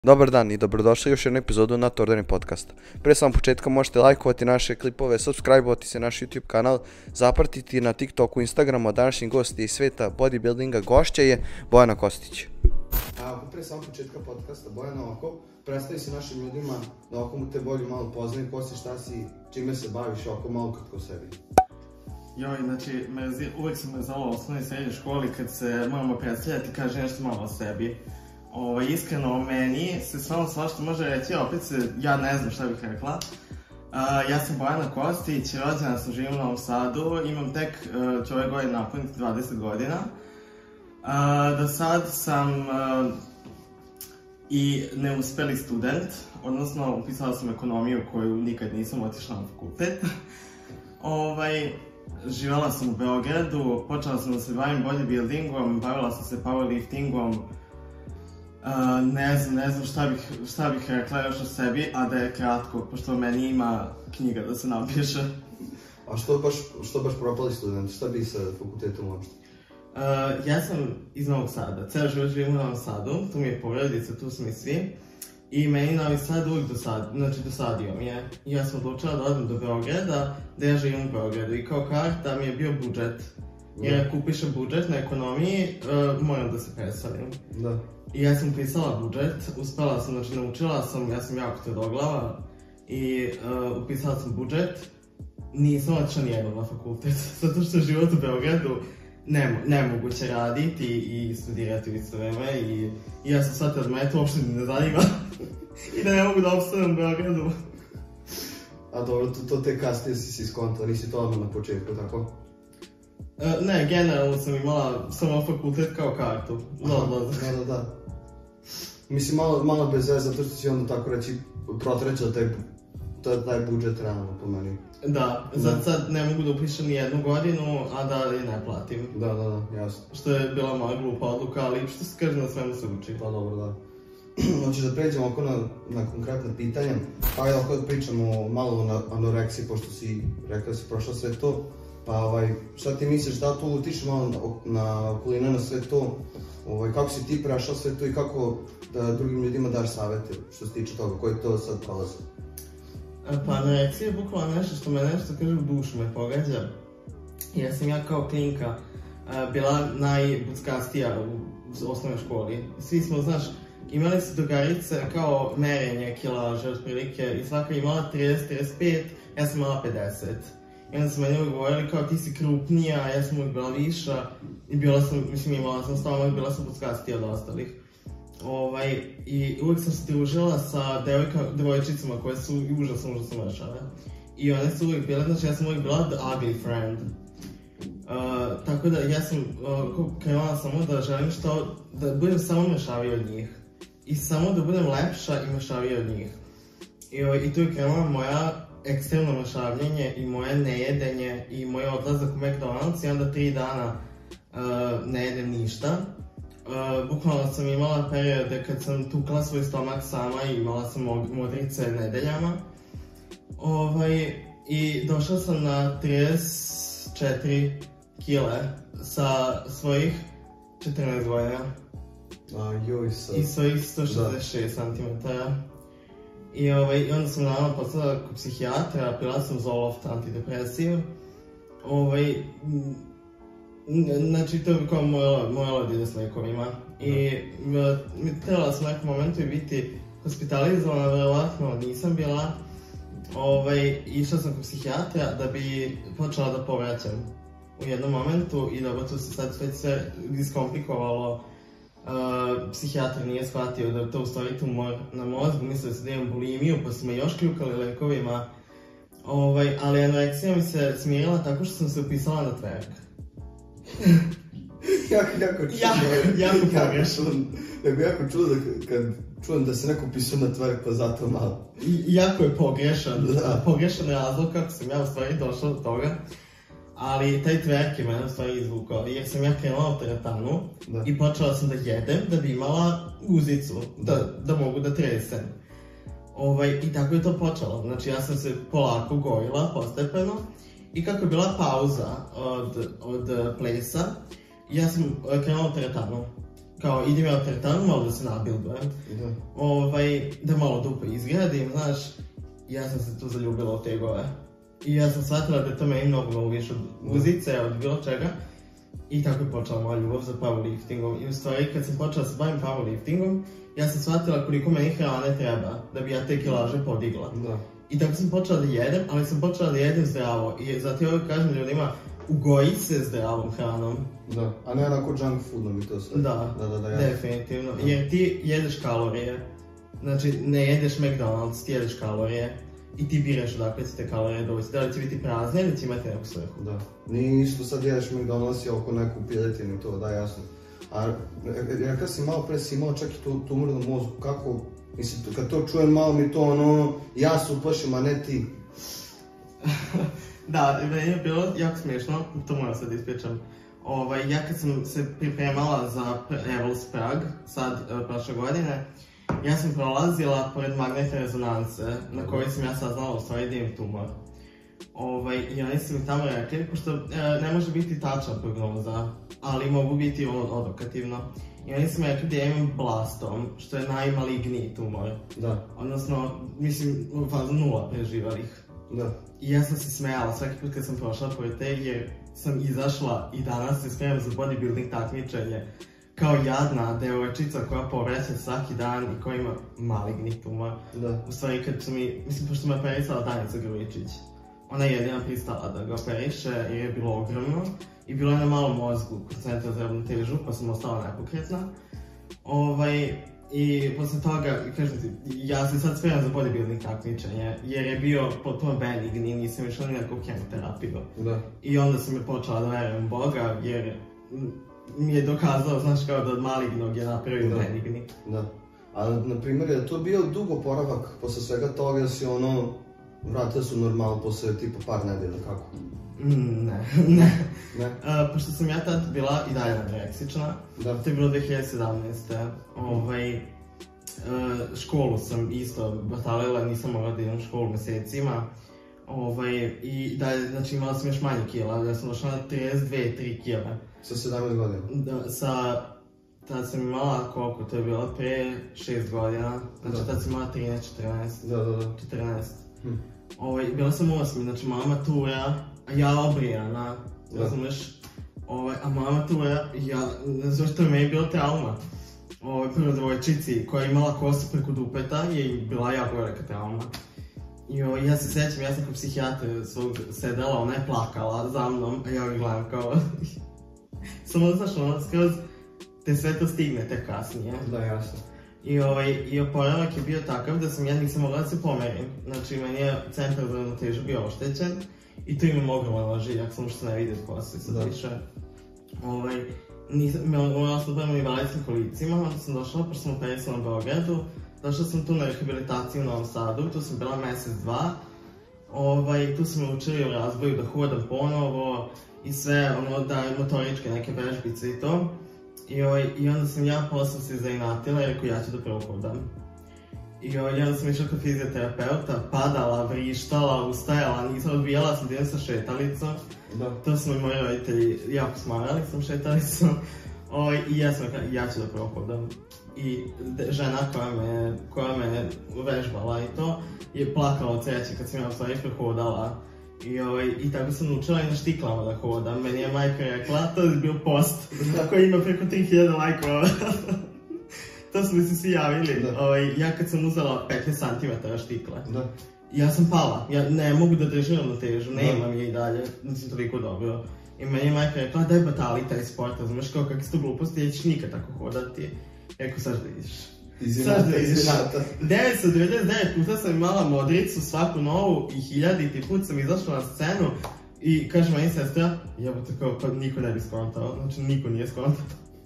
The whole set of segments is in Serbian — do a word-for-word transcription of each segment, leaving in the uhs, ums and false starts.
Dobar dan i dobrodošli u još jednu epizodu na Tordani podcast. Pre samog početka možete lajkovati naše klipove, subscribe-ovati se naš YouTube kanal, zapratiti na TikToku, Instagramu, a današnji gost iz sveta bodybuildinga gošća je Bojana Kostić. A pre samog početka podcasta, Bojana, ovako, predstavi se našim ljudima da ovako mu te bolje malo poznaju, ko si, šta si, čime se baviš, ovako malo kratko o sebi. Joj, znači, uvek sam mrzala u osnovnoj i srednjoj školi kad se moramo predstavljati i kaže nešto malo o sebi. Ovo, iskreno, o meni se stvarno svašta može reći, a opet se, ja ne znam šta bih rekla. Uh, ja sam Bojana Kostić, rođena sam, živim u Novom Sadu, imam tek uh, će ove godine napuniti dvadeset godina. Uh, do sad sam uh, i neuspeli student, odnosno upisala sam ekonomiju koju nikad nisam otišla na fakultet. ovaj, živjela sam u Beogradu, počela sam da se bavim bodybuildingom, bavila sam se powerliftingom. Uh, ne znam, ne znam šta bih, šta bih rekla još o sebi, a da je kratko, pošto meni ima knjiga da se napiše. A što baš, što baš propali student? Šta bi sa fakultetom uopšte? Uh, ja sam iz Novog Sada, ceo život živim u Novom Sadu, tu mi je porodica, tu smo i svi. I meni Novi Sad uvijek dosad, znači dosadio mi je. I ja sam odlučila da odem do Beograda, da ja živim u Beogradu. I kao karta mi je bio budžet. Jer ako upišem budžet na ekonomiji, uh, moram da se predstavim. Da. I ja sam upisala budžet, uspela sam, znači naučila sam, ja sam jako tvrdoglava i uh, upisala sam budžet. Nisam otišla nijednom na fakultet, zato što život u Beogradu nemo, nemoguće raditi i studirati u isto vreme i, i ja sam shvatila da me to uopšte ne zanima i da ne mogu da opstanem u Beogradu. A dobro, to, to te kasnije si si skontala, nisi to odmah na početku, tako? Uh, ne, generalno sam imala samo fakultet kao kartu za odlazak. Da, da, da. Mislim, malo, malo bez veze, zato što si onda tako reći protrećala taj, taj, taj budžet realno po meni. Da, sad, sad ne mogu da upišem ni jednu godinu, a da li ne platim. Da, da, da, jasno. Što je bila moja glupa odluka, ali što se kaže, na svemu se uči. Pa dobro, da. Znači da pređemo oko na, na konkretne pitanje, ajde ako da pričamo malo na anoreksiji, pošto si rekla da si prošla sve to. Pa ovaj, šta ti misliš, da to utiče malo na, na okolinu, na sve to, ovaj, kako si ti prešao sve to i kako da drugim ljudima daš savete što se tiče toga, koji to sad prolazi? Pa anoreksija je bukvalno nešto što me nešto kaže u dušu me pogađa. Jer sam ja kao klinka bila najbuckastija u osnovnoj školi. Svi smo, znaš, imali su drugarice kao merenje kilaže otprilike i svaka imala trideset do trideset pet, ja sam imala pedeset. I onda su meni uvijek govorili kao ti si krupnija, ja sam uvijek bila viša i bila sam, mislim imala sam stomak, bila sam buckastija od ostalih. Ovaj, i uvijek sam se družila sa devojka, devojčicama koje su užasno, užasno mršave. I one su uvijek bile, znači ja sam uvijek bila the ugly friend. Uh, tako da ja sam uh, krenula samo da želim što, da budem samo mršavija od njih. I samo da budem lepša i mršavija od njih. I, uh, i tu je krenula moja ekstremno mršavljenje i moje nejedenje i moj odlazak u McDonald's i onda tri dana uh, ne jedem ništa. Uh, bukvalno sam imala periode kad sam tukla svoj stomak sama i imala sam modrice nedeljama. Ovaj, I došla sam na trideset četiri kile sa svojih četrnaest godina. A joj sad. I svojih sto šezdeset šest centimetara. I ovaj, onda sam naravno postala kod psihijatra, pila sam Zoloft antidepresiv. Ovaj, znači to je kao moja, moja ladina s lekovima. I trebala sam u nekom momentu i biti hospitalizovana, verovatno nisam bila. Ovaj, išla sam kod psihijatra da bi počela da povraćam u jednom momentu i dobro, tu se sad već sve iskomplikovalo. Uh, psihijatar nije shvatio da je to u stvari tumor na mozgu, mislio se da imam bulimiju pa su me još kljukali lekovima. Ovaj, ali anoreksija mi se smirila tako što sam se upisala na twerk. jako, jako čudno. Ja, jako pogrešno. Jako, jako čudno kad čujem da se neko upisao na twerk pa zato malo. I, jako je pogrešan, da. Pogrešan razlog kako sam ja u stvari došla do toga. Ali taj twerk je mene u stvari izvukao, jer sam ja krenula u teretanu da. I počela sam da jedem da bi imala guzicu, da, da mogu da tresem. Ovaj, I tako je to počelo, znači ja sam se polako gojila, postepeno. I kako je bila pauza od, od plesa, ja sam krenula u teretanu. kao idem ja u teretanu malo da se nabildujem, Da. ovaj, da malo dupe izgradim, znaš, ja sam se tu zaljubila u tegove. I ja sam shvatila da je to meni mnogo mnogo više od muzice, od bilo čega. I tako je počela moja ljubav za powerliftingom. I u stvari, kad sam počela se bavim powerliftingom, ja sam shvatila koliko meni hrane treba da bi ja te kilaže podigla. Da. I tako sam počela da jedem, ali sam počela da jedem zdravo. I zato ja uvijek kažem ljudima, ugoji se zdravom hranom. Da, a ne onako junk foodom i to sve. Da, da, da, da ja. definitivno. Jer ti jedeš kalorije. Znači, ne jedeš McDonald's, ti jedeš kalorije. I ti biraš odakle će te kalorije doći, da li će biti prazne ili će imati neku svrhu. Da, nije isto sad jedeš McDonald's i oko neku piletinu i to, da, jasno. A rekao si malo pre si imao čak i tu tumor na mozgu, kako, mislim, kad to čujem malo mi to ono, ja se uplašim, a ne ti. Da, meni je bilo jako smiješno, to moram sad ispričam. Ovaj, ja kad sam se pripremala za Revels Prag, sad prošle godine, ja sam prolazila pored magnetne rezonance, na kojoj sam ja saznala u stvari da imam tumor. Ovaj, I oni su mi tamo rekli, pošto e, ne može biti tačna prognoza, ali mogu biti odokativno. I oni su mi rekli da ja imam blastom, što je najmaligniji tumor. Da. Odnosno, mislim, u fazu nula preživalih. Da. I ja sam se smejala svaki put kad sam prošla pored te, jer sam izašla i danas se spremam za bodybuilding takmičenje. Kao jadna devojčica koja povraća svaki dan i koja ima maligni tumor. Da. U stvari kad su mi, mislim pošto me operisala Danica Grujičić, ona je jedina pristala da ga operiše jer je bilo ogromno i bilo je na malom mozgu kod centra za ravnotežu pa sam ostala nepokretna. Ovaj, I posle toga, kažem ti, ja se sad spremam za bodybuilding takmičenje jer je bio potpuno benigni, nisam išla ni na kemoterapiju. Da. I onda sam je počela da verujem Boga jer mi je dokazao, znaš, kao da od malignog je napravio benigni. Da. A na primjer, je to bio dug oporavak posle svega toga, si ono, vratila su normalno posle tipa par nedelja, kako? Mm, ne, ne. Ne? Uh, pošto sam ja tad bila i dalje anoreksična, Da. to je bilo dve hiljade sedamnaeste. Ovaj, uh, školu sam isto batalila, nisam mogla da idem u školu mesecima. Ovaj, I dalje, znači imala sam još manje kila, ja sam došla na trideset dve tri kile. Sa sedamnaest godina? Da, sa... Tad sam imala koliko, to je bilo pre šest godina, znači Da. tad sam imala trinaest četrnaest. Da, da, da. četrnaest. Hm. Ovaj, bila sam osmi, znači moja matura, a ja obrijana, Da. razumeš? Ovaj, a moja matura, ja, zašto je meni bilo trauma. Ovaj, prvo dvojčici koja je imala kosu preko dupeta je bila jako velika trauma. I ovaj, ja se sjećam, ja sam kao psihijatar svog sedela, ona je plakala za mnom, a ja ga gledam kao... Samo znaš, ono, skroz te sve to stigne tek kasnije. Da, jasno. I, ovaj, i oporavak je bio takav da sam ja nisam mogla da se pomerim. Znači, meni je centar za ravnotežu bio oštećen i tu imam ogroman ožiljak, samo što se ne vidi kose sad Da. više. Ovaj, nisam, morala sam da budem u invalidskim kolicima, onda sam došla, pošto sam operisala na Beogradu, došla sam tu na rehabilitaciju u Novom Sadu, tu sam bila mesec, dva. Ovaj, tu su me učili u razboju da hodam ponovo i sve, ono, da motoričke neke vežbice i to. I, ovaj, I onda sam ja posle se zainatila i rekao ja ću da prohodam. I ovaj, onda sam išla kod fizioterapeuta, padala, vrištala, ustajala, nisam odbijala sam da idem sa šetalicom. Da. To su mi moji roditelji jako smarali sam šetalicom. Ovaj, I ja sam rekao ja ću da prohodam. I žena koja me, koja me vežbala i to je plakala od sreće kad sam ja u stvari prohodala. I, ovaj, I tako sam naučila i na štiklama da hodam. Meni je majka rekla, to je bio post koji ima preko tri hiljade lajkova. To su mi se svi javili. Ovaj, ja kad sam uzela petnaest centimetara štikle, Da. ja sam pala. Ja ne mogu da držim ravnotežu, nemam je i dalje, nisam toliko dobro. I meni je majka rekla, daj batali taj sport, razumeš kao kakve su to gluposti, ja ćeš nikad tako hodati. Rekao, sad da vidiš. Izvinata, izvinata. devetsto devedeset devet puta sam imala modricu svaku novu i hiljaditi put sam izašla na scenu i kaže meni sestra, jebote kao pa niko ne bi skontao, znači niko nije skontao.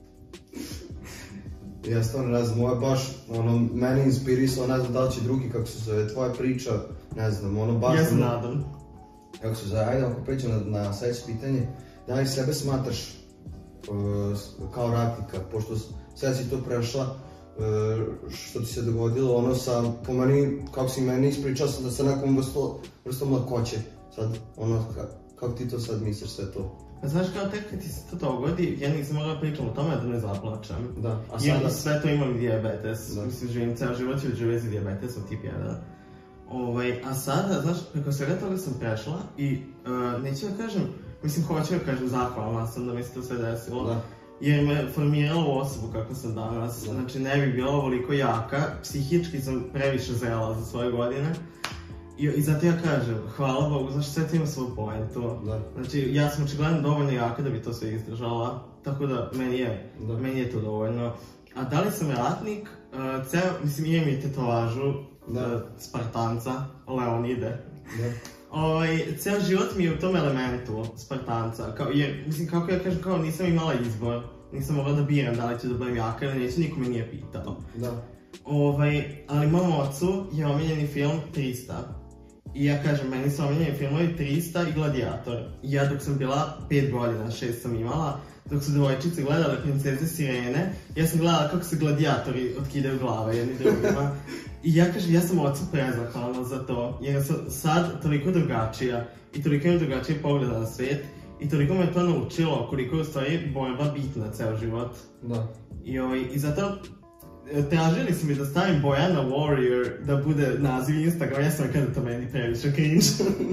Ja stvarno ne znam, ovo je baš, ono, mene inspirisalo, ne znam da li će drugi, kako se zove, tvoja priča, ne znam, ono, baš... Ja se nadam. Kako se zove, ajde ako pričam na, na sledeće pitanje, da li sebe smatraš uh, kao ratnika, pošto sad si to prešla, uh, što ti se dogodilo, ono sa, po meni, kako si meni ispričao sam da sa nekom vrstom lakoće, sad, ono, ka, kako ti to sad misliš sve to? Znaš, kao tek kad ti se to dogodi, ja nisam mogla pričam o tome da ne zaplačem. Da, a Jer sada... sve to imam dijabetes, Da. mislim, živim ceo život ili živim za dijabetesom tip jedan. Ovaj, a sada, znaš, preko svega toga sam prešla i uh, neću da kažem, mislim, hoću da kažem zahvalna sam da mi se to sve desilo. Da. Jer me formiralo u osobu kako sam danas, Da. znači ne bi bila ovoliko jaka, psihički sam previše zrela za svoje godine. I, I zato ja kažem, hvala Bogu, znaš, sve to ima svoju poentu. Da. Znači, ja sam očigledno dovoljno jaka da bi to sve izdržala, tako da meni je, Da. meni je to dovoljno. A da li sam ratnik? Uh, ceo, mislim, imam i tetovažu Da. uh, Spartanca, Leonide. Da. Ovaj, ceo život mi je u tom elementu Spartanca, kao, jer, mislim, kako ja kažem, kao nisam imala izbor, nisam mogla da biram da li ću da budem jaka ili neću, niko me nije pitao. Da. Ovaj, ali mom ocu je omiljeni film trista. I ja kažem, meni su omiljeni filmovi trista i Gladiator. I ja dok sam bila pet godina, šest sam imala, dok su devojčice gledale Princeze Sirene, ja sam gledala kako se gladijatori otkidaju glave jedni drugima. I ja kažem, ja sam ocu prezahvalna za to, jer sam sad toliko drugačija i toliko imam drugačije pogleda na svet i toliko me to naučilo koliko je u stvari borba bitna ceo život. Da. I, ovaj, i zato tražili su mi da stavim Bojana Warrior da bude naziv Instagram, ja sam rekao da to meni previše cringe.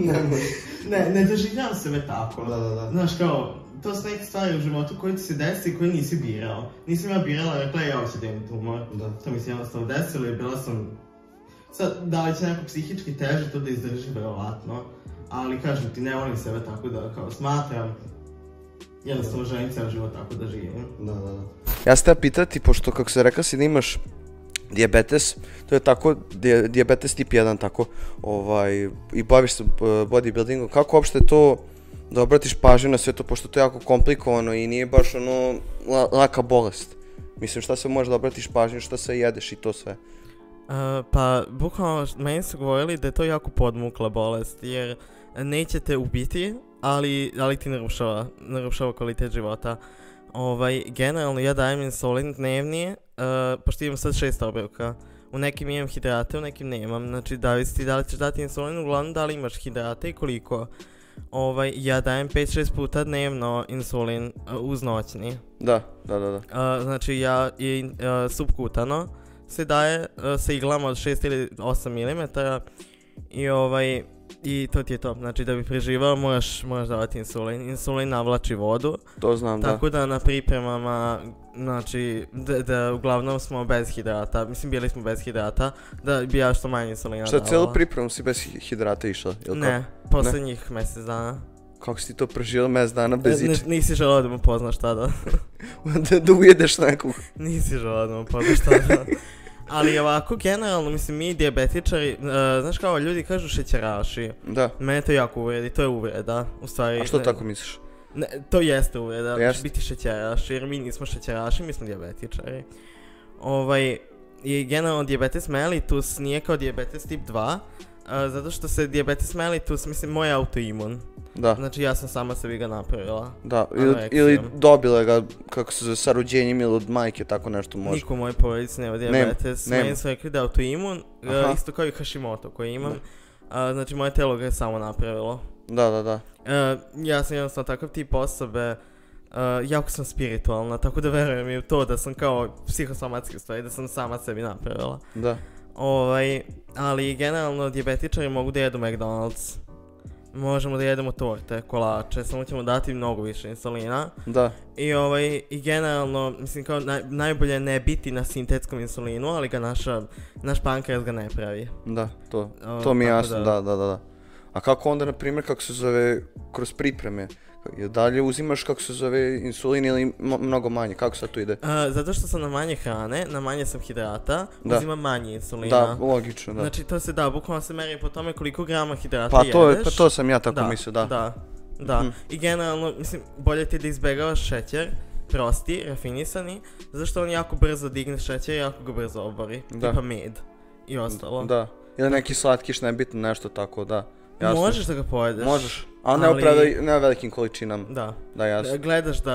ne, ne doživljavam sebe tako. Da, da, da. Znaš, kao, to su neke stvari u životu koje ti se desi i koje nisi birao. Nisam ja birala, rekla ja hoću da imam tumor. Da. To mi se jednostavno desilo i bila sam... Sad, da li će neko psihički teže to da izdrži, verovatno. Ali kažem ti, ne volim sebe tako da kao smatram. Jednostavno želim ceo život tako da živim. Da, da, da. Ja se te pitati, pošto kako se rekao si da imaš dijabetes, to je tako, di, dijabetes tip jedan, tako, ovaj, i baviš se uh, bodybuildingom, kako uopšte to da obratiš pažnju na sve to, pošto to je jako komplikovano i nije baš ono la, laka bolest. Mislim, šta se može da obratiš pažnju, šta sve jedeš i to sve. Uh, pa, bukvalno, meni su govorili da je to jako podmukla bolest, jer neće te ubiti, ali, ali ti narušava, narušava kvalitet života. Ovaj, generalno ja dajem insulin dnevni, uh, pošto imam sad šest obroka. U nekim imam hidrate, u nekim nemam. Znači, da ti da li ćeš dati insulin, uglavnom da li imaš hidrate i koliko. Ovaj, ja dajem pet šest puta dnevno insulin uh, uz noćni. Da, da, da, da. Uh, znači, ja i uh, subkutano se daje uh, sa iglama od šest ili osam milimetara i ovaj... I to ti je to, znači da bi preživao moraš, moraš davati insulin. Insulin navlači vodu. To znam, da. Tako da na pripremama, znači, da, da uglavnom smo bez hidrata, mislim bili smo bez hidrata, da bi ja što manje insulina Šta, davala. cijelu pripremu si bez hidrata išla, ili Ne, posljednjih mjesec dana. Kako si ti to preživjela mjesec dana bez N- ičega? Nisi želeo da mu poznaš tada. da, da ujedeš nekog. Nisi želeo da mu poznaš tada. Ali ovako, generalno, mislim, mi dijabetičari, uh, znaš kao, ljudi kažu šećeraši. Da. Mene to jako uvredi, to je uvreda, u stvari. A što ne, tako misliš? Ne, to jeste uvreda, Jest. biti šećeraš, jer mi nismo šećeraši, mi smo dijabetičari. Ovaj, i generalno dijabetes mellitus nije kao dijabetes tip dva, a, zato što se dijabetes mellitus, mislim, moj je autoimun. Da. Znači ja sam sama sebi ga napravila. Da, ili, Anoreksijom. ili dobila ga, kako se zove, sa rođenjem ili od majke, tako nešto može. Niko u mojoj porodici nema dijabetes, nema. meni su rekli da je autoimun, Aha. a, isto kao i Hashimoto koji imam. A, znači moje telo ga je samo napravilo. Da, da, da. Uh, ja sam jednostavno takav tip osobe, uh, jako sam spiritualna, tako da verujem i u to da sam kao psihosomatski stvari, da sam sama sebi napravila. Da. Ovaj, ali generalno dijabetičari mogu da jedu McDonald's, možemo da jedemo torte, kolače, samo ćemo dati mnogo više insulina. Da. I ovaj, i generalno, mislim kao naj, najbolje ne biti na sintetskom insulinu, ali ga naša, naš pankreas ga ne pravi. Da, to, O, to mi je tako jasno, da, da, da, da. A kako onda, na primjer, kako se zove, kroz pripreme? Je dalje uzimaš, kako se zove, insulin ili m- mnogo manje? Kako sad to ide? Uh, zato što sam na manje hrane, na manje sam hidrata, Da. uzimam manje insulina. Da, logično, da. Znači to se da, bukvalno se meri po tome koliko grama hidrata Pa to, je- jedeš. pa to sam ja tako da, mislio, da. Da, da. Mhm. I generalno, mislim, bolje ti da izbjegavaš šećer, prosti, rafinisani, zato što on jako brzo digne šećer i jako ga brzo obori. Da. Tipa med i ostalo. Da. Ili neki slatkiš, nebitno nešto tako, da. Jasno. Možeš da ga pojedeš. Možeš, ali ne, ali- ali... ne u velikim količinama. Da. Da, jasno. Gledaš da,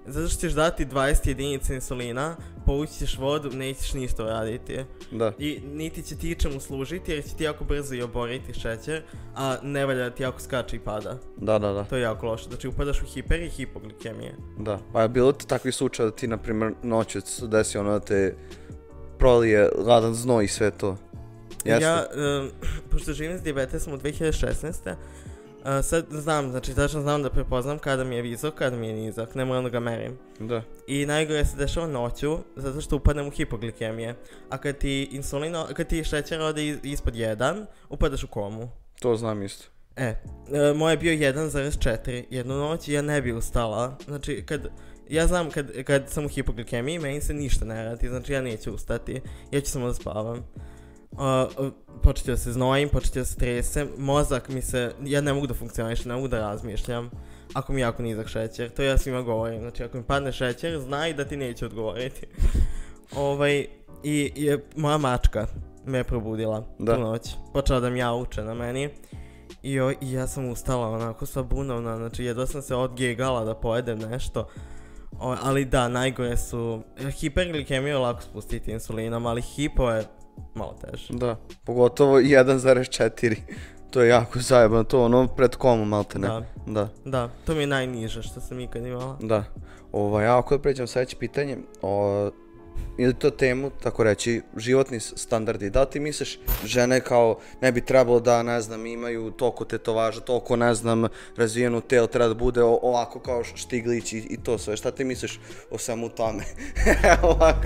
Zato što ćeš dati dvadeset jedinica insulina, povući ćeš vodu, nećeš ništa uraditi. Da. I niti će ti ičemu služiti jer će ti jako brzo i oboriti šećer, a ne valja da ti jako skače i pada. Da, da, da. To je jako loše, znači upadaš u hiper i hipoglikemije. Da, pa je bilo ti takvi slučaj da ti, na primjer, noću se desi ono da te prolije ladan znoj i sve to? Jeste? Ja, um, pošto živim s dijabetesom u dve hiljade šesnaeste. Uh, sad znam, znači tačno znam da prepoznam kada mi je visok, kada mi je nizak, ne moram da ga merim. Da. I najgore se dešava noću, zato što upadnem u hipoglikemije. A kad ti insulin, kad ti šećer ode iz, ispod jedan, upadaš u komu. To znam isto. E, e moj je bio jedan zarez četiri jednu noć i ja ne bi ustala. Znači, kad, ja znam kad, kad sam u hipoglikemiji, meni se ništa ne radi, znači ja neću ustati, ja ću samo da spavam. Uh, uh, početi da se znojim, početi da se tresem, mozak mi se, ja ne mogu da funkcionišem, ne mogu da razmišljam ako mi jako nizak šećer, to ja svima govorim, znači ako mi padne šećer, znaj da ti neće odgovoriti. ovaj, i, i moja mačka me je probudila da. tu noć, počela da mi jauče na meni i, o, i ja sam ustala onako sva bunovna, znači jedva sam se odgegala da pojedem nešto. O, ali da, najgore su, hiperglikemiju je lako spustiti insulinom, ali hipo je malo teže. Da, pogotovo jedan zarez četiri. To je jako zajebano, to ono pred komom malte ne. Da. Da. Da, to mi je najniže što sam ikad imala. Da. Ovaj, ja ako da pređem sljedeće pitanje, o, ili to temu, tako reći, životni standardi. Da li ti misliš, žene kao ne bi trebalo da, ne znam, imaju toliko tetovaža, toliko, ne znam, razvijenu telo, treba da bude o, ovako kao Štiglić i, i to sve. Šta ti misliš o svemu tome? Ovako.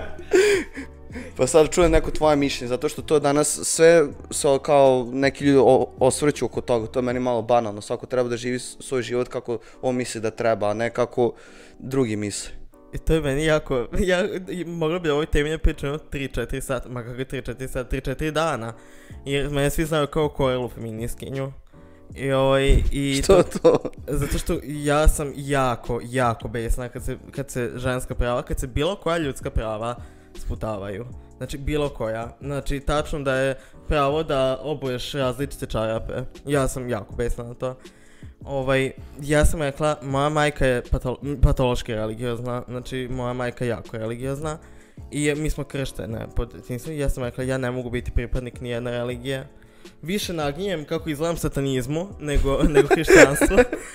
Pa sad čujem neko tvoje mišljenje, zato što to danas sve se kao neki ljudi osvrću oko toga, to je meni malo banalno, svako treba da živi svoj život kako on misli da treba, a ne kako drugi misle. I to je meni jako, ja mogla bi o ovoj temi da pričam tri četiri sata, ma kako tri četiri sata, tri četiri dana, jer mene svi znaju kao korelu feminiskinju. I ovaj, i što to, to? Zato što ja sam jako, jako besna kad se, kad se ženska prava, kad se bilo koja ljudska prava sputavaju. Znači bilo koja. Znači tačno da je pravo da obuješ različite čarape. Ja sam jako besna na to. Ovaj, ja sam rekla, moja majka je patolo patološki religiozna, znači moja majka je jako religiozna i mi smo krštene pod tim. Ja sam rekla, ja ne mogu biti pripadnik nijedne religije. Više naginjem kako izgledam satanizmu nego, nego hrišćanstvu,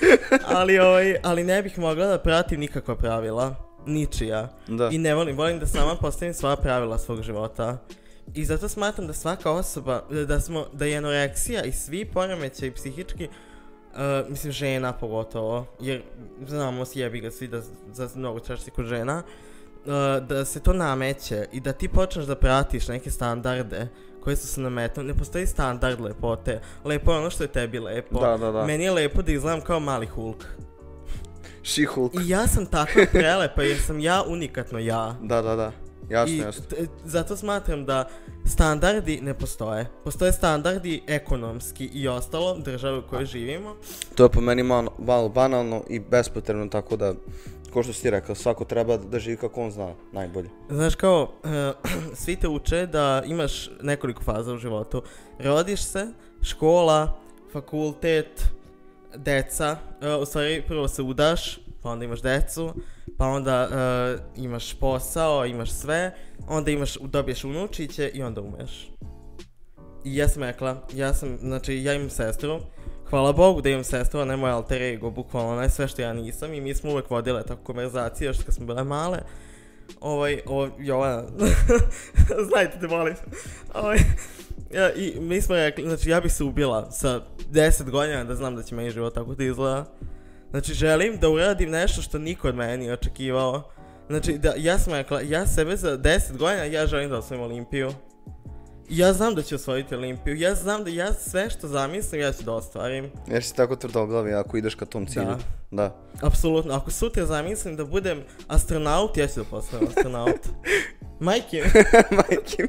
ali, ovaj, ali ne bih mogla da pratim nikakva pravila. Ničija. Da. I ne volim, volim da sama postavim sva pravila svog života. I zato smatram da svaka osoba, da smo, da je anoreksija i svi poremećaji psihički, uh, mislim žena pogotovo, jer znamo sjebi ga svi da za mnogo češće kod žena, uh, da se to nameće i da ti počneš da pratiš neke standarde koje su se nametnuli. Ne postoji standard lepote. Lepo je ono što je tebi lepo. Da, da, da. Meni je lepo da izgledam kao mali Hulk. She-Hulk. I ja sam tako prelepa jer sam ja unikatno ja. Da, da, da. Jasno, I jasno. t- zato smatram da standardi ne postoje. Postoje standardi ekonomski i ostalo države u kojoj živimo. To je po meni malo, malo banalno i bespotrebno, tako da, ko što si ti rekao, svako treba da živi kako on zna najbolje. Znaš kao, uh, svi te uče da imaš nekoliko faza u životu. Rodiš se, škola, fakultet, deca, uh, u stvari prvo se udaš, pa onda imaš decu, pa onda uh, imaš posao, imaš sve, onda imaš, dobiješ unučiće i onda umreš. I ja sam rekla, ja sam, znači ja imam sestru, hvala Bogu da imam sestru, a ne moj alter ego, bukvalno ona je sve što ja nisam i mi smo uvek vodile tako konverzacije još kad smo bile male. Ovaj, ovo, Jovana, znajte te molim. Ovaj, ja, i mi smo rekli, znači ja bih se ubila sa deset godina da znam da će meni život tako da izgleda. Znači želim da uradim nešto što niko od mene nije očekivao. Znači da, ja sam rekla, ja sebe za deset godina ja želim da osvojim Olimpiju. Ja znam da ću osvojiti Olimpiju, ja znam da ja sve što zamislim ja ću da ostvarim. Jer si tako tvrdoglavi ako ideš ka tom cilju. Da. Da. Apsolutno, ako sutra zamislim da budem astronaut, ja ću da postanem astronaut. Majke. Majke.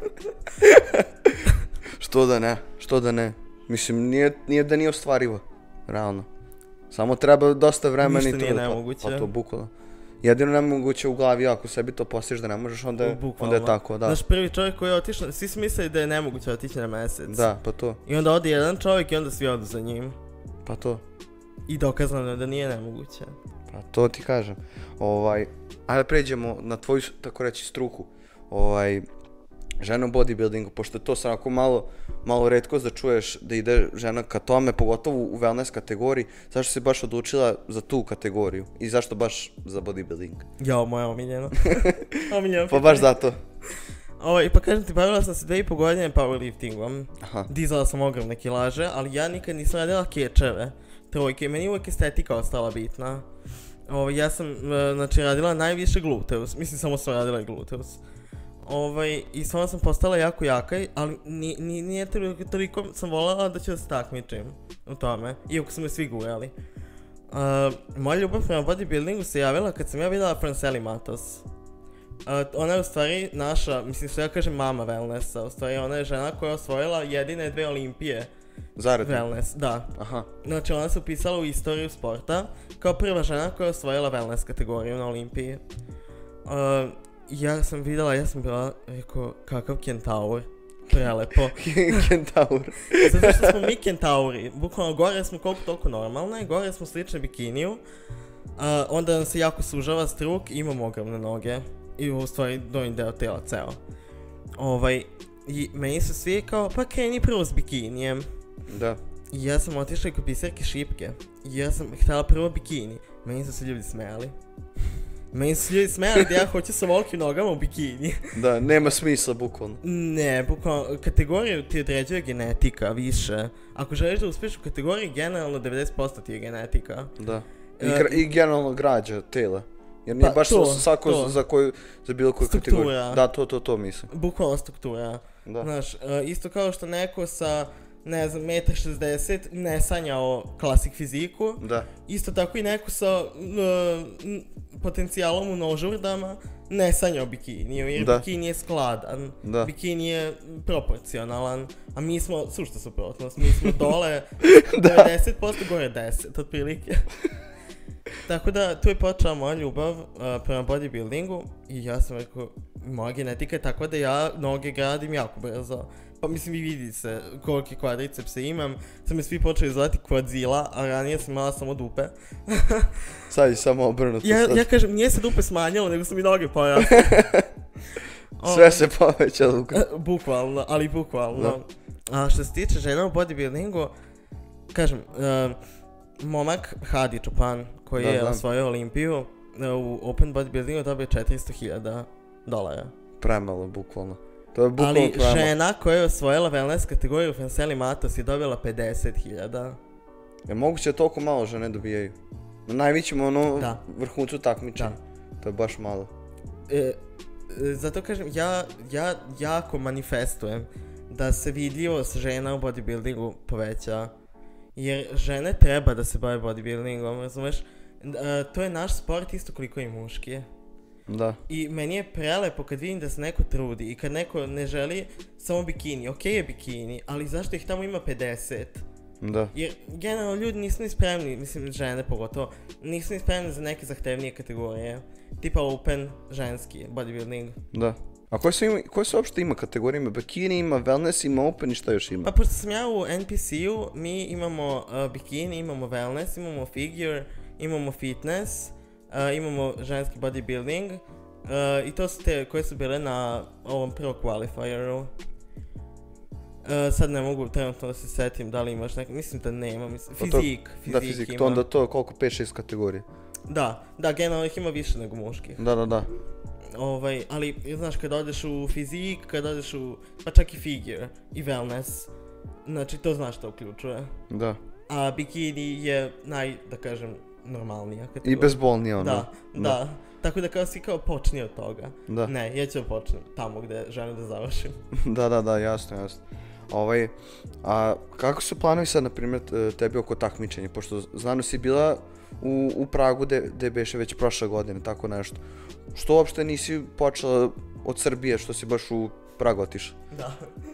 Što da ne, što da ne. Mislim, nije, nije da nije ostvarivo, realno. Samo treba dosta vremena i to. Ništa nije nemoguće. Pa to bukvalno. Jedino nemoguće u glavi, ako sebi to postiš da ne možeš, onda je, onda je tako, da. Znaš, prvi čovjek koji je otišao, svi su mislili da je nemoguće otići na mesec. Da, pa to. I onda ode jedan čovjek i onda svi odu za njim. Pa to. I dokazano je da nije nemoguće. Pa to ti kažem. Ovaj, ajde pređemo na tvoju, tako reći, struku. Ovaj, žena u bodybuildingu, pošto je to sad onako malo, malo retkost da čuješ da ide žena ka tome, pogotovo u wellness kategoriji. Zašto si baš odlučila za tu kategoriju i zašto baš za bodybuilding? Jao, moja omiljena. Omiljena. Pa baš zato. Ovaj, pa kažem ti, bavila sam se dve i po godine powerliftingom. Aha. Dizala sam ogromne kilaže, ali ja nikad nisam radila kečeve, trojke, meni uvijek estetika ostala bitna. Ovaj, ja sam, znači, radila najviše gluteus, mislim samo sam radila i gluteus. Ovaj, i stvarno sam postala jako jaka, ali ni, ni, nije toliko, toliko sam voljela da ću da se takmičim u tome, iako su me svi gurali. Uh, moja ljubav prema bodybuildingu se javila kad sam ja vidjela Franceli Matos. Uh, ona je u stvari naša, mislim što ja kažem mama wellnessa, u stvari ona je žena koja je osvojila jedine dve olimpije. Zaredno? Wellness, da. Aha. Znači ona se upisala u istoriju sporta kao prva žena koja je osvojila wellness kategoriju na olimpiji. Uh, ja sam vidjela, ja sam bila, rekao, kakav kentaur. Prelepo. Kentaur. Zato što smo mi kentauri, bukvalno gore smo koliko toliko normalne, gore smo slične bikiniju, uh, onda nam se jako sužava struk i imamo ogromne noge. I u stvari donji deo tela ceo. Ovaj, i meni su svi kao, pa kreni prvo s bikinijem. Da. I ja sam otišla i kod pisarke Šipke. I ja sam htjela prvo bikini. Meni su se ljudi smijali. Meni su se ljudi smijali da ja hoću sa volikim nogama u bikini. Da, nema smisla, bukvalno. Ne, bukvalno, kategoriju ti određuje genetika više. Ako želiš da uspiješ u kategoriji, generalno devedeset posto ti je genetika. Da. I, gra, uh, i generalno građa tela. Jer nije pa, baš to, svako to. za koju, za bilo koju Struktura. kategoriju. Da, to, to, to mislim. Bukvalno struktura. Da. Znaš, uh, isto kao što neko sa, ne znam, jedan šezdeset metra ne sanja o klasik fiziku. Da. Isto tako i neko sa uh, potencijalom u nožurdama ne sanja o bikiniju, jer da. Bikini je skladan, da. Bikini je proporcionalan, a mi smo, sušta suprotnost, mi smo dole devedeset posto gore deset, otprilike. Tako da, tu je počela moja ljubav uh, prema bodybuildingu i ja sam rekao, moja genetika je tako da ja noge gradim jako brzo. Pa mislim, vi vidite se kolike kvadricepse imam, sam me svi počeli zvati Quadzilla, a ranije sam imala samo dupe. Sad je samo obrnuto. Ja, ja kažem, nije se dupe smanjilo, nego su mi noge porasle. Sve se povećalo. Uh, bukvalno, ali bukvalno. Da. A što se tiče žena u bodybuildingu, kažem, uh, momak Hadi Čopan, koji da, je da. osvojio olimpiju, uh, u open bodybuildingu dobio četiristo hiljada dolara. Premalo, bukvalno. To je bukvalno ali premalo. Žena koja je osvojila wellness kategoriju Franceli Matos je dobila pedeset hiljada. Je moguće da toliko malo žene dobijaju? Na najvećem ono da. vrhuncu takmičenja. To je baš malo. E, e, zato kažem, ja, ja jako manifestujem da se vidljivost žena u bodybuildingu poveća. Jer žene treba da se bave bodybuildingom, razumeš? E, to je naš sport isto koliko i muški. Da. I meni je prelepo kad vidim da se neko trudi i kad neko ne želi samo bikini. Okej okay je bikini, ali zašto ih tamo ima pedeset? Da. Jer generalno ljudi nisu ni spremni, mislim žene pogotovo, nisu ni spremni za neke zahtevnije kategorije. Tipa open, ženski, bodybuilding. Da. A koje su, ima, koje su uopšte ima kategorije? Ima bikini, ima wellness, ima open i šta još ima? Pa pošto sam ja u N P C-u, mi imamo uh, bikini, imamo wellness, imamo figure, imamo fitness, uh, imamo ženski bodybuilding uh, i to su te koje su bile na ovom pro qualifieru. Uh, sad ne mogu trenutno da se setim da li imaš neki, mislim da nema, mislim, fizik, to, fizik, da, fizik ima. To onda to koliko pet šest kategorije. Da, da, generalno ih ima više nego muških. Da, da, da. Ovaj, ali, znaš, kad odeš u fizik, kad odeš u, pa čak i figure, i wellness, znači to znaš što uključuje. Da. A bikini je naj, da kažem, normalnija kategorija. I bezbolnija ono. Da, da, da. Tako da kao si kao počni od toga. Da. Ne, ja ću da počnem tamo gde želim da završim. Da, da, da, jasno, jasno. Ovaj, a kako su planovi sad, na primjer, tebi oko takmičenja? Pošto znano si bila u, u Pragu gde beše već prošle godine, tako nešto. Što uopšte nisi počela od Srbije, što si baš u Pragu otišla? Da.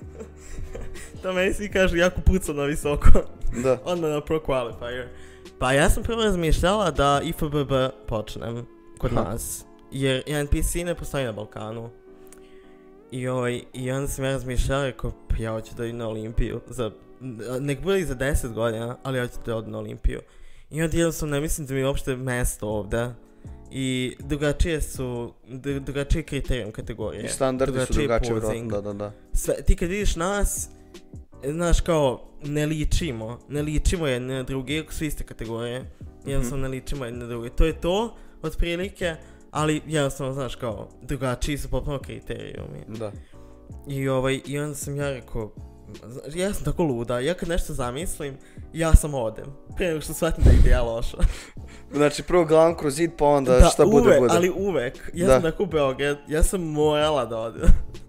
To meni svi kažu jako puca na visoko. Da. Onda na pro qualifier. Pa ja sam prvo razmišljala da I F B B počnem kod ha. nas. Jer N P C ne postoji na Balkanu. I, ovaj, i onda sam ja razmišljala, rekao, pa ja hoću da idem na Olimpiju. Za, nek bude i za deset godina, ali ja hoću da odem na Olimpiju. I onda jednostavno ne mislim da mi je uopšte mesto ovde. I drugačije su, drugačije kriterijum kategorije. I standardi su drugačije, da, da, da. Sve, ti kad vidiš nas, znaš kao, ne ličimo, ne ličimo jedne na druge, su iste kategorije, jednostavno mm-hmm. ne ličimo jedne na druge. To je to, otprilike, ali jednostavno, znaš kao, drugačiji su popolno kriterijumi. Da. I ovaj, i onda sam ja rekao, ja sam tako luda, ja kad nešto zamislim, ja sam odem, prije nego što shvatim da ide ja loša. Znači prvo gledam kroz zid, pa onda da, šta uvek, bude bude. Ali uvek, ja da. sam tako u Beograd, ja sam morala da odem.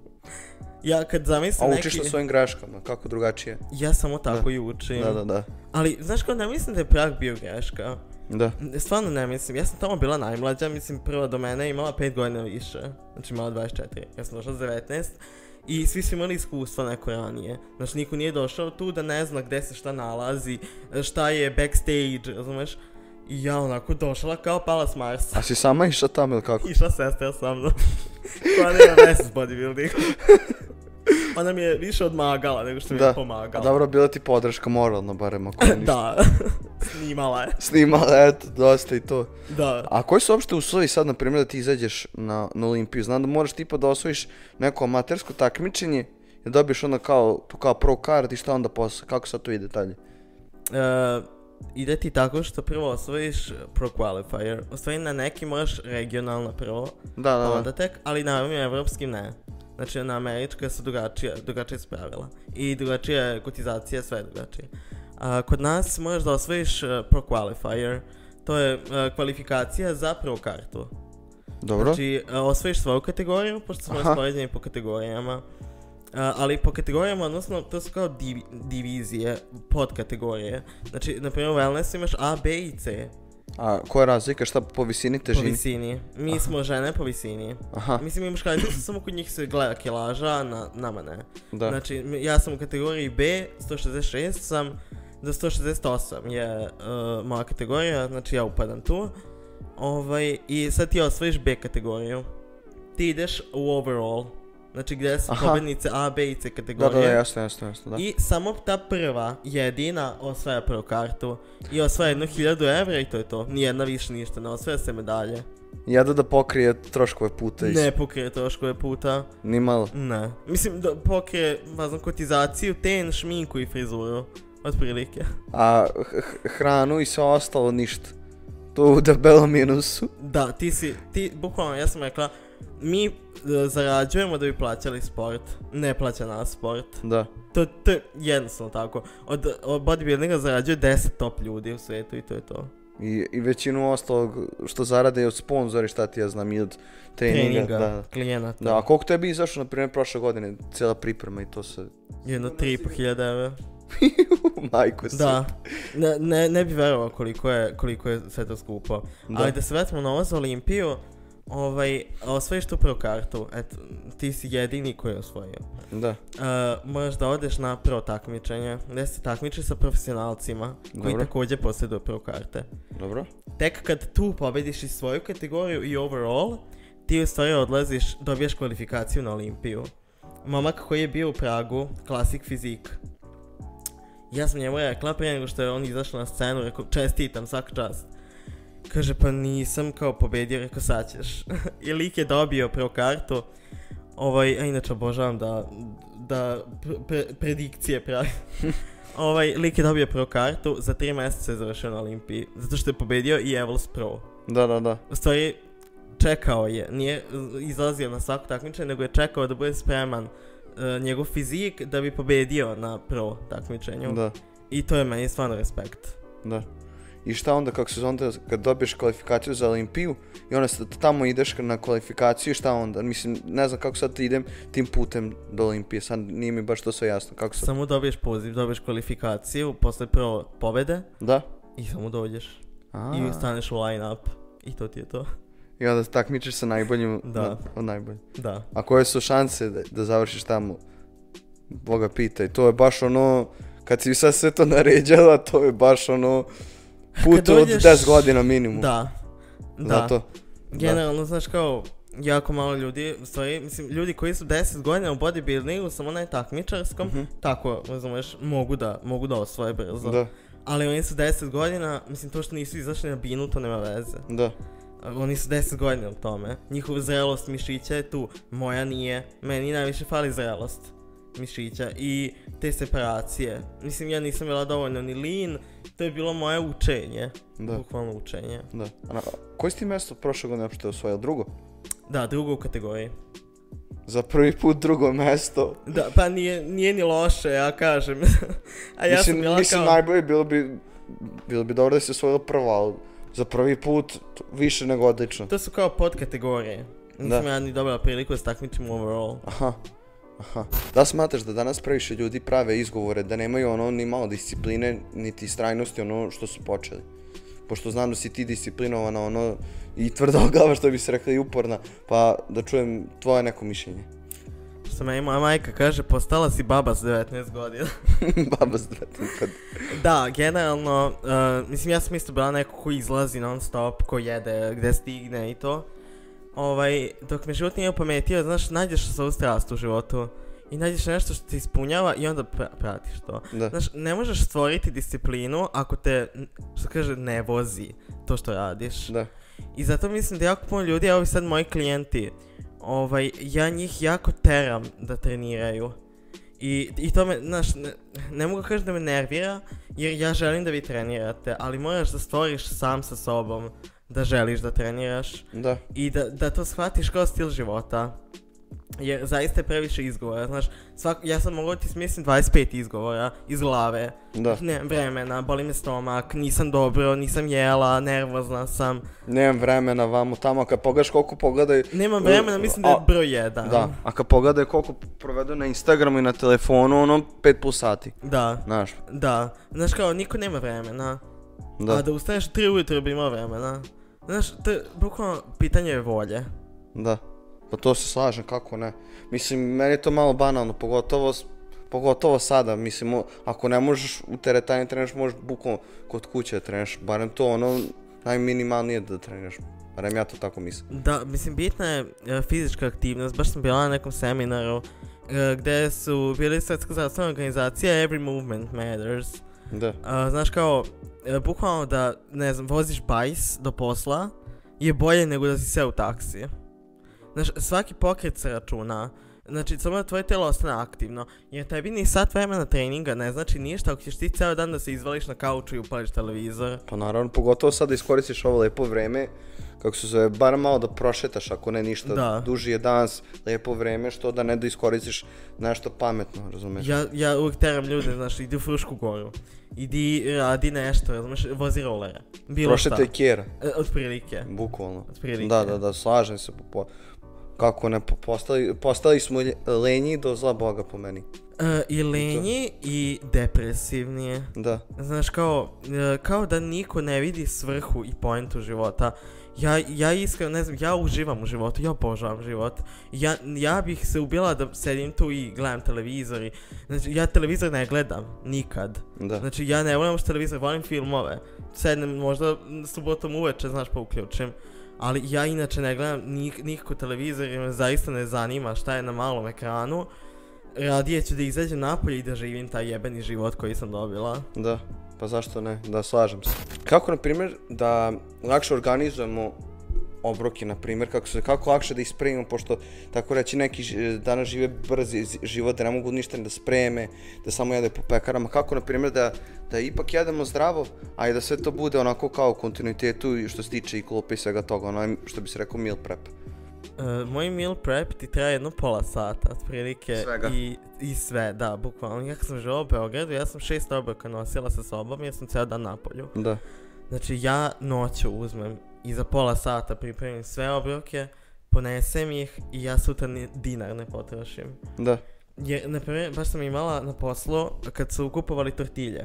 Ja kad zamislim neki... A učiš na svojim greškama, kako drugačije? Ja samo tako da. i učim. Da, da, da. Ali, znaš kao, ne mislim da je Prag bio greška. Da. Stvarno ne mislim, ja sam tamo bila najmlađa, mislim prva do mene imala pet godina više, znači imala dvadeset četiri, ja sam došla s devetnaest i svi su imali iskustva neko ranije, znači niko nije došao tu da ne zna gde se šta nalazi, šta je backstage, razumeš? I ja onako došla kao pala s Marsa. A si sama išla tamo ili kako? Išla sestra sa mnom, koja nema veze s bodybuilding. Ona mi je više odmagala nego što mi da. je pomagala. A dobro, bila ti podrška moralno barem ako ništa. Da, snimala je. Snimala, eto, dosta i to. Da. A koji su uopšte uslovi sad, na primjer, da ti izađeš na, na Olimpiju? Znam da moraš tipa da osvojiš neko amatersko takmičenje i dobiješ onda kao, kao pro card i šta onda posle, kako sad to ide dalje? Uh, ide ti tako što prvo osvojiš pro qualifier, osvoji na neki moraš regionalno prvo, da, da, da. onda tek, ali na ovim evropskim ne. Znači na američka su drugačije, drugačije su pravila i drugačije kotizacije, sve drugačije. A, kod nas možeš da osvojiš uh, pro qualifier, to je uh, kvalifikacija za prvu kartu. Dobro. Znači uh, osvojiš svoju kategoriju, pošto smo raspoređeni po kategorijama, uh, ali po kategorijama, odnosno to su kao div, divizije, podkategorije. Znači, na primjer u wellnessu imaš A, B i C. A koja je razlika, šta po visini, težini? Po visini. Mi Aha. smo žene po visini. Aha. Mislim, i muškarci su samo kod njih se gleda kilaža, na, nama ne. Da. Znači, ja sam u kategoriji B, sto šezdeset šest sam, do sto šezdeset osam je uh, moja kategorija, znači ja upadam tu. Ovaj, i sad ti osvojiš B kategoriju. Ti ideš u overall. Znači gdje su Aha. pobjednice A, B i C kategorije. Da, da, da, jasno, jasno, jasno, da. I samo ta prva, jedina, osvaja prvu kartu. I osvaja jednu hiljadu evra i to je to. Nijedna više ništa, ne osvaja se medalje. Jada da pokrije troškove puta iz... Ne pokrije troškove puta. Ni malo? Ne. Mislim da pokrije, važno, kotizaciju, ten, šminku i frizuru. Otprilike. A hranu i sve ostalo ništa. To u debelom minusu. Da, ti si, ti, bukvalno, ja sam rekla, mi uh, zarađujemo da bi plaćali sport, ne plaća nas sport. Da. To, to je jednostavno tako. Od, od bodybuildinga zarađuje deset top ljudi u svijetu i to je to. I, i većinu ostalog što zarade od sponzori, šta ti ja znam, i od treninga. Treninga, da. klijenata. Da, a koliko tebi izašlo, na primjer, prošle godine, cijela priprema i to se... Jedno tri i po hiljada evra. Majko se. Da, ne, ne, ne bi verovao koliko je, koliko je sve to skupo. Da. Ali da se vratimo na ovo za Olimpiju, ovaj, osvojiš tu prvu kartu, eto, ti si jedini koji je osvojio. Da. Uh, moraš da odeš na prvo takmičenje, gdje se takmiči sa profesionalcima, koji Dobro. također posjeduju prvu karte. Dobro. Tek kad tu pobediš i svoju kategoriju i overall, ti u stvari odlaziš, dobiješ kvalifikaciju na Olimpiju. Momak koji je bio u Pragu, klasik fizik. Ja sam njemu rekla prije nego što je on izašao na scenu, rekao čestitam, svaka čast. Kaže pa nisam kao pobedio, rekao sad ćeš. I lik je dobio prvu kartu, ovaj, a inače obožavam da, da pre, predikcije pravi. Ovaj, lik je dobio prvu kartu, za tri mjeseca je završio na Olimpiji, zato što je pobedio i Evels Pro. Da, da, da. U stvari, čekao je, nije izlazio na svaku takmičenje, nego je čekao da bude spreman uh, njegov fizik da bi pobedio na pro takmičenju. Da. I to je meni stvarno respekt. Da. I šta onda, kako se onda, kad dobiješ kvalifikaciju za Olimpiju i onda tamo ideš na kvalifikaciju, šta onda? Mislim, ne znam kako sad idem tim putem do Olimpije, sad nije mi baš to sve jasno. Kako sad? Samo dobiješ poziv, dobiješ kvalifikaciju, posle prvo pobede. Da. I samo dođeš. A. I staneš u line-up. I to ti je to. I onda takmičiš sa najboljim da. od najboljim. Da. A koje su šanse da, da završiš tamo? Boga pitaj, to je baš ono, kad si sad sve to naređala, to je baš ono put dođeš, od deset godina minimum. Da, da. Zato, generalno, da. Znaš kao, jako malo ljudi, stvari, mislim, ljudi koji su deset godina u bodybuildingu, samo na takmičarskom, mm-hmm. tako, razumeš, mogu da, mogu da osvoje brzo. Da. Ali oni su deset godina, mislim to što nisu izašli na binu, to nema veze. Da. Oni su deset godina u tome. Njihova zrelost mišića je tu, moja nije. Meni najviše fali zrelost mišića i te separacije. Mislim, ja nisam bila dovoljno ni lean, to je bilo moje učenje. Da. Bukvalno učenje. Da. A na, koji si ti mjesto prošle godine što je osvojio? Drugo? Da, drugo u kategoriji. Za prvi put drugo mjesto. Da, pa nije, nije ni loše, ja kažem. A ja mislim, sam bila mislim, kao... najbolje bilo bi, bilo bi dobro da si osvojila prva, ali za prvi put više nego odlično. To su kao podkategorije. Nisam ja ni dobila priliku da se takmičim overall. Aha. Aha. Da smatraš da danas previše ljudi prave izgovore da nemaju ono ni malo discipline niti istrajnosti ono što su počeli? Pošto znam da si ti disciplinovana ono i tvrdoglava što bi se rekla i uporna, pa da čujem tvoje neko mišljenje. Što meni moja majka kaže, postala si baba s devetnaest godina. Baba s devetnaest godina. Da, generalno, uh, mislim ja sam isto bila neko ko izlazi non stop, ko jede gde stigne i to. Ovaj, dok me život nije opametio, znaš, nađeš svoju strast u životu i nađeš nešto što te ispunjava i onda pra pratiš to. Da. Znaš, ne možeš stvoriti disciplinu ako te, što kaže, ne vozi to što radiš. Da. I zato mislim da jako puno ljudi, evo sad moji klijenti, ovaj, ja njih jako teram da treniraju. I, i to me, znaš, ne, ne mogu kažem da me nervira, jer ja želim da vi trenirate, ali moraš da stvoriš sam sa sobom da želiš da treniraš. Da. I da, da to shvatiš kao stil života. Jer zaista je previše izgovora, znaš, svak, ja sam mogao ti smislim dvadeset pet izgovora iz glave. Da. Nemam vremena, boli me stomak, nisam dobro, nisam jela, nervozna sam. Nemam vremena vamo tamo, kad pogledaš koliko pogledaju... Nemam vremena, mislim da je broj jedan. Da, a kad pogledaju koliko provedu na Instagramu i na telefonu, ono pet plus sati. Da. Znaš. Da, znaš kao, niko nema vremena. Da. A da ustaneš tri ujutro bi imao vremena. Znaš, to je bukvalno pitanje volje. Da. Pa to se slažem, kako ne. Mislim, meni je to malo banalno, pogotovo, pogotovo sada. Mislim, ako ne možeš u teretani treniraš, možeš bukvalno kod kuće da treniraš. Barem to ono, najminimalnije da treniraš. Barem ja to tako mislim. Da, mislim, bitna je e, fizička aktivnost. Baš sam bila na nekom seminaru e, gde su bili Svjetska zdravstvena organizacija Every Movement Matters. Da. A, znaš kao, e, bukvalno da, ne znam, voziš bajs do posla je bolje nego da si seo u taksi. Znaš, svaki pokret se računa, znači samo da tvoje telo ostane aktivno, jer tebi ni sat vremena treninga ne znači ništa ako ćeš ti ceo dan da se izvališ na kauču i upališ televizor. Pa naravno, pogotovo sad da iskoristiš ovo lepo vreme, kako se zove, bar malo da prošetaš, ako ne ništa, da. Duži je danas, lepo vreme, što da ne da iskoristiš nešto pametno, razumeš? Ja, ja uvijek teram ljude, znaš, idi u Frušku goru, idi radi nešto, razumeš, vozi rolere, bilo šta. Prošetaj kjera. E, otprilike. Bukvalno. Otprilike. Da, da, da, slažem se, po, po, kako ne, po, postali, postali smo lenji do zla Boga po meni. E, I lenji i depresivnije. Da. Znaš, kao, e, kao da niko ne vidi svrhu i poentu života. Ja, ja iskreno ne znam, ja uživam u životu, ja obožavam život. Ja, ja bih se ubila da sedim tu i gledam televizor i, znači, ja televizor ne gledam, nikad. Da. Znači, ja ne volim televizor, volim filmove. Sednem možda subotom uveče, znaš, pa uključim. Ali ja inače ne gledam nik, nikako televizor jer me zaista ne zanima šta je na malom ekranu. Radije ću da izađem napolje i da živim taj jebeni život koji sam dobila. Da, pa zašto ne, da, slažem se. Kako, na primjer, da lakše organizujemo obroke, na primjer, kako, se, kako lakše da ispremimo, pošto, tako reći, neki danas žive brzi život, da ne mogu ništa da spreme, da samo jede po pekarama. Kako, na primjer, da, da ipak jedemo zdravo, a i da sve to bude onako kao u kontinuitetu što se tiče i klupe i svega toga, ono što bi se rekao meal prep. Uh, moj meal prep ti traje jedno pola sata, otprilike. Svega. I, i sve, da, bukvalno. Ja kad sam živjela u Beogradu, ja sam šest obroka nosila sa sobom jer sam cijel dan napolju. Da. Znači ja noću uzmem i za pola sata pripremim sve obroke, ponesem ih i ja sutra ni dinar ne potrošim. Da. Jer, na primjer, baš sam imala na poslu kad su kupovali tortilje.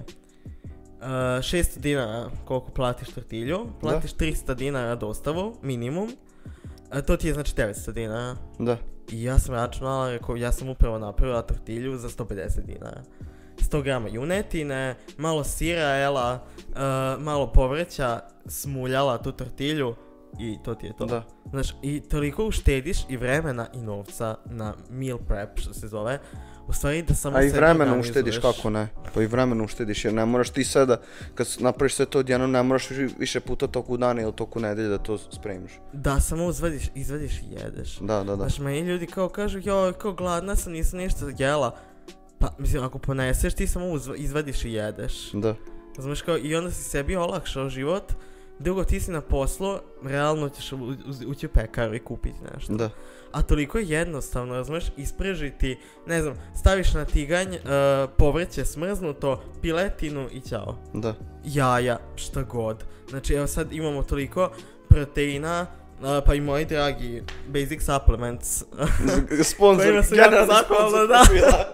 Uh, šesto dinara koliko platiš tortilju, platiš da. trista dinara dostavu, minimum. A to ti je znači devetsto dinara. Da. I ja sam računala, rekao, ja sam upravo napravila tortilju za sto pedeset dinara. sto grama junetine, malo sira, ela, uh, malo povrća, smuljala tu tortilju i to ti je to. Da. Znaš, i toliko uštediš i vremena i novca na meal prep, što se zove. U stvari da samo A i sebi vremena organizuješ. uštediš, kako ne? Pa i vremena uštediš, jer ne moraš ti sada, kad napraviš sve to odjednom, ne moraš vi- više puta toku dana ili toku nedelje da to spremiš. Da, samo uzvadiš, izvadiš i jedeš. Da, da, da. Znaš, meni ljudi kao kažu, joj, kao gladna sam, nisam ništa jela. Pa, mislim, ako poneseš, ti samo uzva, izvadiš i jedeš. Da. Znaš, kao, i onda si sebi olakšao život. Drugo, ti si na poslu, realno ćeš u- u- ući u pekaru i kupiti nešto. Da. A toliko je jednostavno, razumeš, isprežiti, ne znam, staviš na tiganj uh, povrće smrznuto, piletinu i ćao. Da. Jaja, šta god. Znači, evo sad imamo toliko proteina, uh, pa i moji dragi Basic Supplements. Sponsor, Kojima sam jako generalni zahvalna, sponsor da. profila.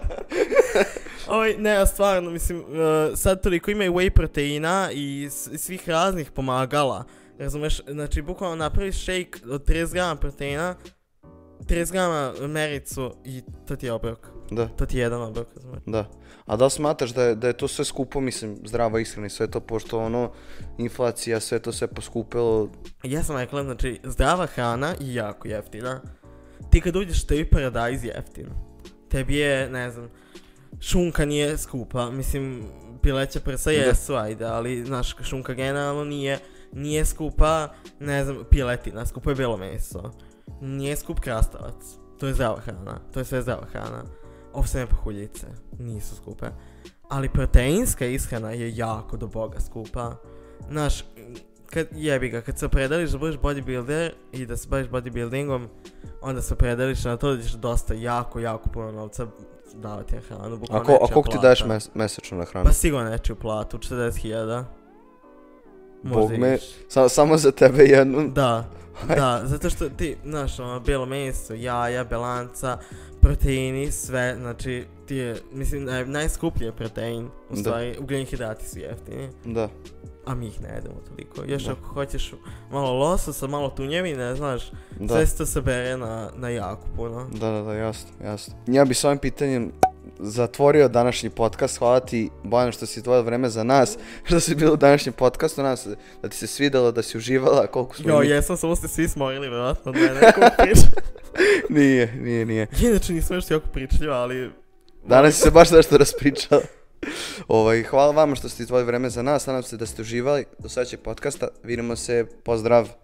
Oj, ne, a stvarno, mislim, uh, sad toliko ima i whey proteina i s- i svih raznih pomagala. Razumeš, znači, bukvalno napraviš shake od trideset grama proteina, trideset grama mericu i to ti je obrok. Da, To ti je jedan obrok, razumeš. da. A da li smatraš da je, da je to sve skupo, mislim, zdrava ishrana i sve to, pošto ono, inflacija, sve to sve poskupilo. Ja sam rekla, znači, zdrava hrana je jako jeftina. Ti kad uđeš, tebi paradajz jeftin. Tebi je, ne znam, šunka nije skupa, mislim, pileća prsa Da. jesu, ajde, ali, znaš, šunka generalno nije, nije skupa, ne znam, piletina, skupo je bijelo meso. Nije skup krastavac, to je zdrava hrana, to je sve zdrava hrana. Ovsene pahuljice, nisu skupe. Ali proteinska ishrana je jako do boga skupa. Znaš, kad, jebi ga, kad se opredeliš da budeš bodybuilder i da se baviš bodybuildingom, onda se opredeliš na to da ćeš dosta, jako, jako puno novca davati na hranu. bukvalno Ako, a nečija koliko ti plata. daješ mes, mesečno na hranu? Pa sigurno nečiju platu, četrdeset hiljada. Bog me, sa, samo za tebe jednu. Da, da, zato što ti, znaš, ono, bijelo meso, jaja, belanca, proteini, sve, znači, ti je, mislim, naj, najskuplji je protein, u Da. stvari, ugljeni hidrati su jeftini, Da. a mi ih ne jedemo toliko. Još Da. ako hoćeš malo lososa, malo tunjevine, znaš, Da. sve se to sabere na, na jako puno. Da, da, da, jasno, jasno. Ja bi s ovim pitanjem zatvorio današnji podcast. Hvala ti, Bojana, što si izdvojila vreme za nas, što si bila u današnjem podcastu. Nadam se da ti se svidjelo, da si uživala, koliko smo Jo, mi- jesam, samo ste svi smorili, vjerojatno, da je neko priča. Nije, nije, nije. Inače nisam još jako pričljiva, ali... Danas si se baš nešto raspričala. Ovaj, hvala vama što ste izdvojili vreme za nas. Nadam se da ste uživali do sljedećeg podcasta. Vidimo se, pozdrav.